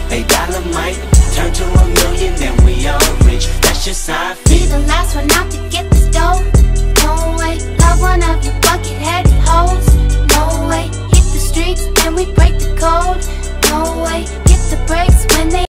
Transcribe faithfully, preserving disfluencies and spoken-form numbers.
A dollar might turn to a million, then we all rich. That's just how I feel.